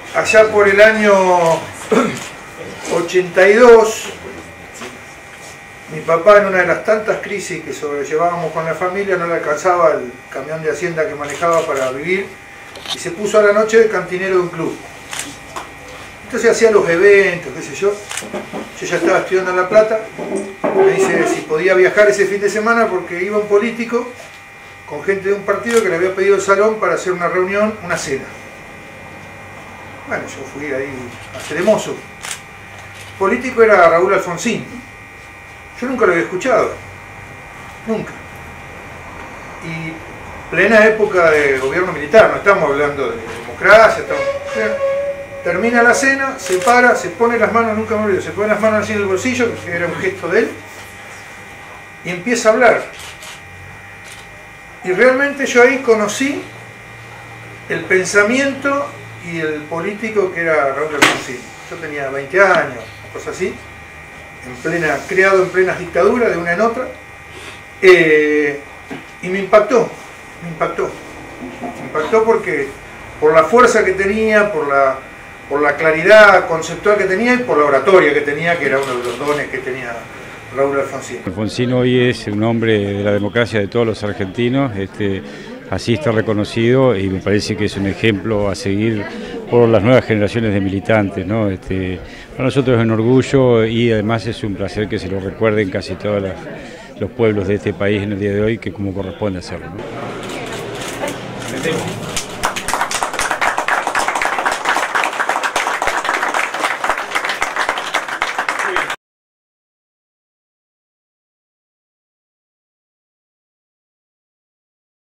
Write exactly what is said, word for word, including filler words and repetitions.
allá por el año ochenta y dos, mi papá, en una de las tantas crisis que sobrellevábamos con la familia, no le alcanzaba el camión de hacienda que manejaba para vivir y se puso a la noche de cantinero de un club. Entonces hacía los eventos, qué sé yo. Yo ya estaba estudiando en La Plata. Me dice si podía viajar ese fin de semana porque iba un político con gente de un partido que le había pedido el salón para hacer una reunión, una cena. Bueno, yo fui ahí a Ceremoso. El político era Raúl Alfonsín. Yo nunca lo había escuchado. Nunca. Y plena época de gobierno militar, no estamos hablando de democracia, estamos... Termina la cena, se para, se pone las manos, nunca me olvido, se pone las manos así en el bolsillo, que era un gesto de él, y empieza a hablar. Y realmente yo ahí conocí el pensamiento y el político que era Raúl Alfonsín. Yo tenía veinte años, cosas así, en plena, criado en plenas dictaduras, de una en otra, eh, y me impactó, me impactó. Me impactó porque, por la fuerza que tenía, por la... por la claridad conceptual que tenía y por la oratoria que tenía, que era uno de los dones que tenía Raúl Alfonsín. Alfonsín hoy es un hombre de la democracia de todos los argentinos, este, así está reconocido y me parece que es un ejemplo a seguir por las nuevas generaciones de militantes, ¿no? Este, para nosotros es un orgullo y además es un placer que se lo recuerden casi todos los, los pueblos de este país en el día de hoy, que como corresponde hacerlo, ¿no?